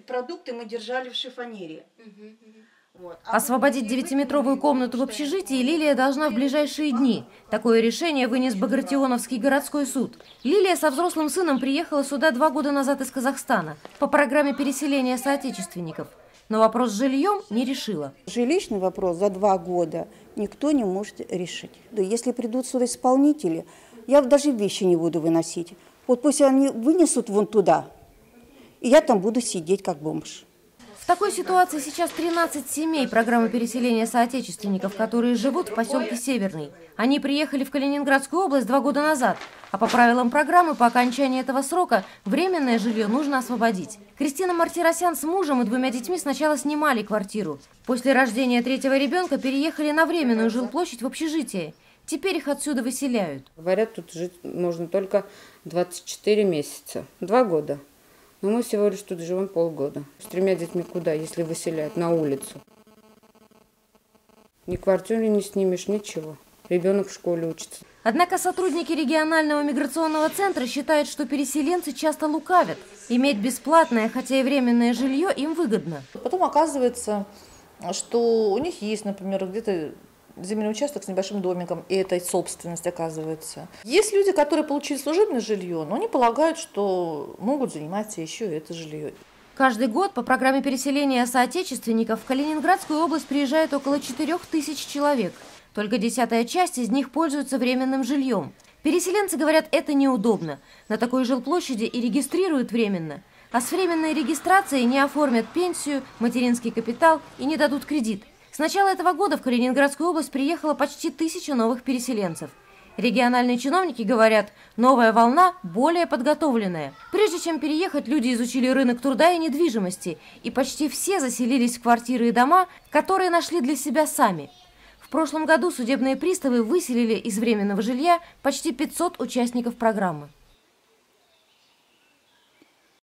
продукты мы держали в шифонере. Вот. Освободить 9-метровую комнату в общежитии Лилия должна в ближайшие дни. Такое решение вынес Багратионовский городской суд. Лилия со взрослым сыном приехала сюда 2 года назад из Казахстана по программе переселения соотечественников. Но вопрос с жильем не решила. Жилищный вопрос за 2 года никто не может решить. Да если придут сюда исполнители, я даже вещи не буду выносить. Вот пусть они вынесут вон туда, и я там буду сидеть как бомж. В такой ситуации сейчас 13 семей программы переселения соотечественников, которые живут в поселке Северный. Они приехали в Калининградскую область 2 года назад, а по правилам программы по окончании этого срока временное жилье нужно освободить. Кристина Мартиросян с мужем и 2 детьми сначала снимали квартиру. После рождения 3-го ребенка переехали на временную жилплощадь в общежитие. Теперь их отсюда выселяют. Говорят, тут жить можно только 24 месяца, 2 года. Но мы всего лишь тут живем полгода. С 3 детьми куда, если выселяют на улицу? Ни квартиру не снимешь, ничего. Ребенок в школе учится. Однако сотрудники регионального миграционного центра считают, что переселенцы часто лукавят. Иметь бесплатное, хотя и временное жилье им выгодно. Потом оказывается, что у них есть, например, где-то земельный участок с небольшим домиком, и это собственность оказывается. Есть люди, которые получили служебное жилье, но они полагают, что могут заниматься еще и это жилье. Каждый год по программе переселения соотечественников в Калининградскую область приезжает около 4000 человек. Только 10-я часть из них пользуется временным жильем. Переселенцы говорят, это неудобно. На такой жилплощади и регистрируют временно. А с временной регистрацией не оформят пенсию, материнский капитал и не дадут кредит. С начала этого года в Калининградскую область приехало почти 1000 новых переселенцев. Региональные чиновники говорят, новая волна более подготовленная. Прежде чем переехать, люди изучили рынок труда и недвижимости. И почти все заселились в квартиры и дома, которые нашли для себя сами. В прошлом году судебные приставы выселили из временного жилья почти 500 участников программы.